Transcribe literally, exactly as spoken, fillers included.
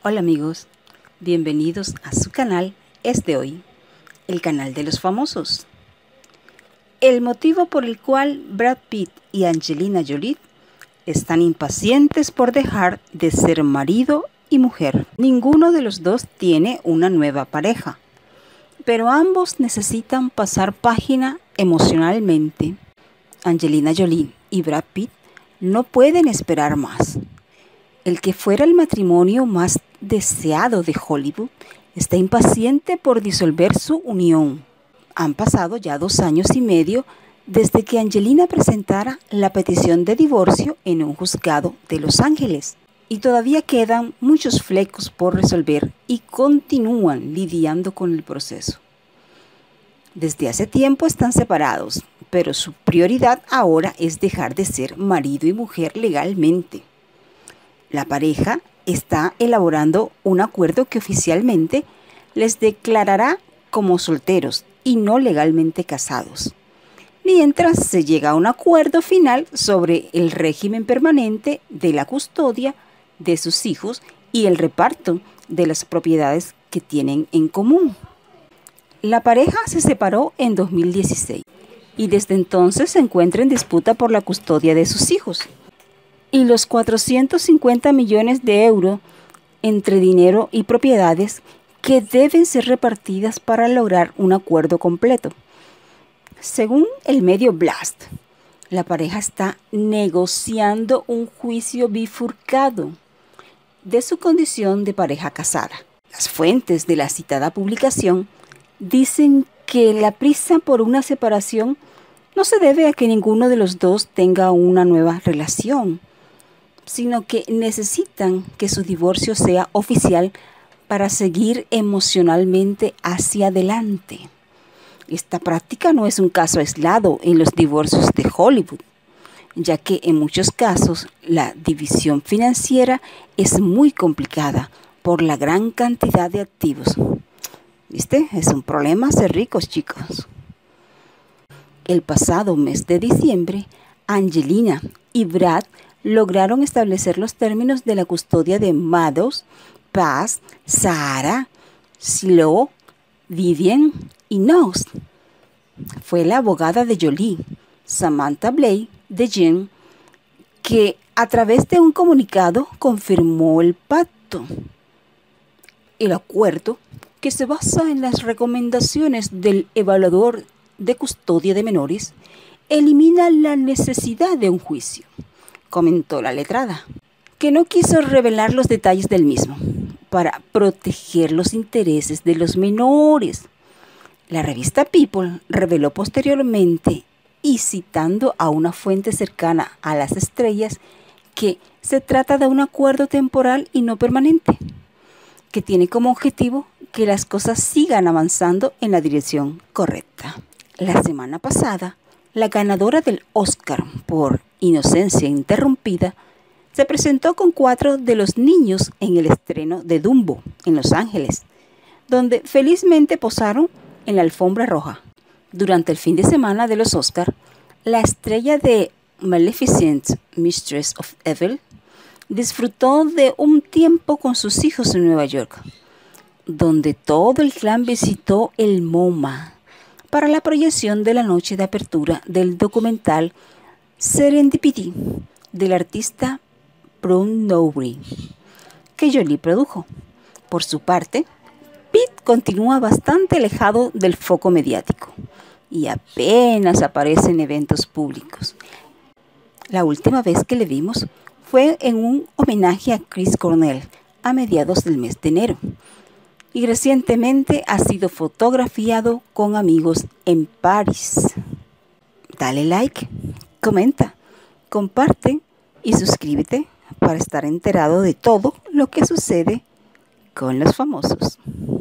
Hola amigos, bienvenidos a su canal Es de Hoy, el canal de los famosos. El motivo por el cual Brad Pitt y Angelina Jolie están impacientes por dejar de ser marido y mujer. Ninguno de los dos tiene una nueva pareja, pero ambos necesitan pasar página emocionalmente. Angelina Jolie y Brad Pitt no pueden esperar más. El que fuera el matrimonio más deseado de Hollywood está impaciente por disolver su unión. Han pasado ya dos años y medio desde que Angelina presentara la petición de divorcio en un juzgado de Los Ángeles. Y todavía quedan muchos flecos por resolver y continúan lidiando con el proceso. Desde hace tiempo están separados, pero su prioridad ahora es dejar de ser marido y mujer legalmente. La pareja está elaborando un acuerdo que oficialmente les declarará como solteros y no legalmente casados, mientras se llega a un acuerdo final sobre el régimen permanente de la custodia de sus hijos y el reparto de las propiedades que tienen en común. La pareja se separó en dos mil dieciséis y desde entonces se encuentra en disputa por la custodia de sus hijos y los cuatrocientos cincuenta millones de euros entre dinero y propiedades que deben ser repartidas para lograr un acuerdo completo. Según el medio Blast, la pareja está negociando un juicio bifurcado de su condición de pareja casada. Las fuentes de la citada publicación dicen que la prisa por una separación no se debe a que ninguno de los dos tenga una nueva relación, sino que necesitan que su divorcio sea oficial para seguir emocionalmente hacia adelante. Esta práctica no es un caso aislado en los divorcios de Hollywood, ya que en muchos casos la división financiera es muy complicada por la gran cantidad de activos. ¿Viste? Es un problema ser ricos, chicos. El pasado mes de diciembre, Angelina y Brad lograron establecer los términos de la custodia de Maddox, Paz, Sarah, Shiloh, Vivian y Knox. Fue la abogada de Jolie, Samantha Blake de Jen, que a través de un comunicado confirmó el pacto. El acuerdo, que se basa en las recomendaciones del evaluador de custodia de menores, elimina la necesidad de un juicio, comentó la letrada, que no quiso revelar los detalles del mismo para proteger los intereses de los menores. La revista People reveló posteriormente, y citando a una fuente cercana a las estrellas, que se trata de un acuerdo temporal y no permanente, que tiene como objetivo que las cosas sigan avanzando en la dirección correcta. La semana pasada, la ganadora del Oscar por Inocencia Interrumpida se presentó con cuatro de los niños en el estreno de Dumbo en Los Ángeles, donde felizmente posaron en la alfombra roja. Durante el fin de semana de los Oscar, la estrella de Maleficent, Mistress of Evil, disfrutó de un tiempo con sus hijos en Nueva York, donde todo el clan visitó el MoMA para la proyección de la noche de apertura del documental Serendipity del artista Brun Nowry, que Jolie produjo. Por su parte, Pitt continúa bastante alejado del foco mediático y apenas aparece en eventos públicos. La última vez que le vimos fue en un homenaje a Chris Cornell a mediados del mes de enero, y recientemente ha sido fotografiado con amigos en París. Dale like, comenta, comparte y suscríbete para estar enterado de todo lo que sucede con los famosos.